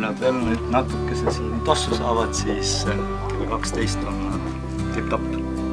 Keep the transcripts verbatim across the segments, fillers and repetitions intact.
nad veel nüüd natukese siin tossu saavad, siis kella kaksteist on nad tipp-topp.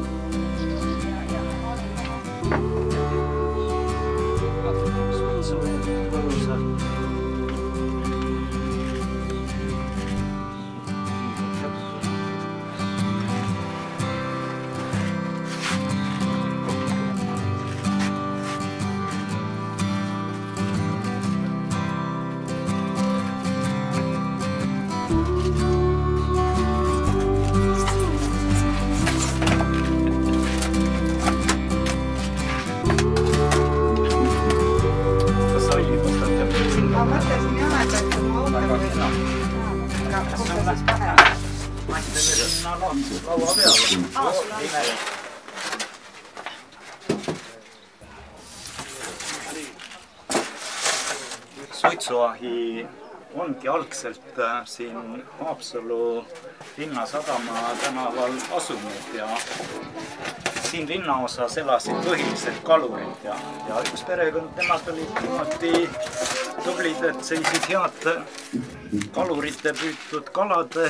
Suitsuahi ongi algselt siin Haapsalu Linnasadama tänaval asunud ja siin linnaosas elasid põhiliselt kalurid ja, ja üks perekond, nemad olid niimoodi tublid, et seisid head kalurite püütud kalade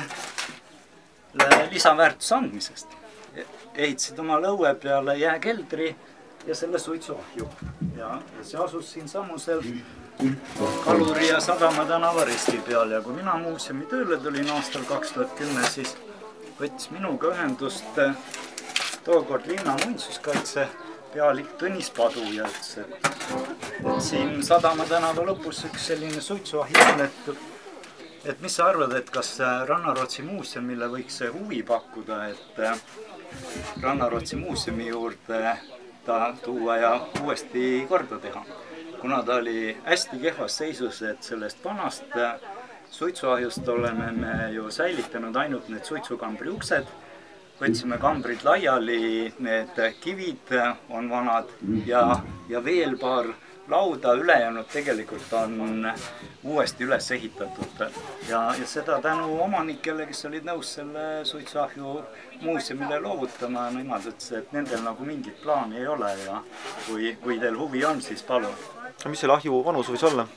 lisaväärtuse andmisest. Ehitasid oma lõue peale jääkeldri ja selle suitsuahju. Ja see asus siin samusel Kaluri ja Sadama tänava risti peal ja kui mina muuseumi tööle tulin aastal kaks tuhat kümme, siis võttis minuga ühendust tookord linna muinsuskaitse pealik Tõnis Padu ja ütles, et, et siin Sadama tänava lõpus üks selline suitsuahi on, et, et mis sa arvad, et kas Rannarootsi muuseumile võiks see huvi pakkuda, et Rannarootsi muuseumi juurde ta tuua ja uuesti korda teha. Kuna ta oli hästi kehvas seisus, et sellest vanast suitsuahjust oleme me ju säilitanud ainult need suitsukambri uksed. Võtsime kambrid laiali, need kivid on vanad ja, ja veel paar lauda ülejäänud tegelikult on uuesti üles ehitatud. Ja, ja seda tänu omanikele, kes olid nõus selle suitsuahju muuseumile loovutama, nemad ütles, et nendel nagu mingit plaani ei ole ja kui, kui teil huvi on, siis palun. Mis selle ahju vanus võis olla?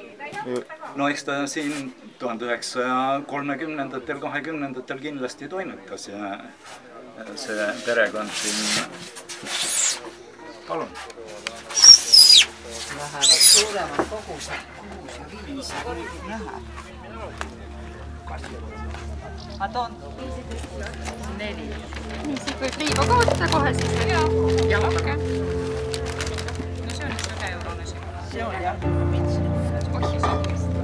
No eks ta siin tuhande üheksasaja kolmekümnendatel, kahekümnendatel kindlasti toimetas ja see perekond siin... Palun. Lähevad suuremad kogused, kuus ja viis ja võrgid näha. Ma toon neli. Nii, siit võib liiva koostada kohe siis. Jah, aga. See on jah, pits. Ohjus.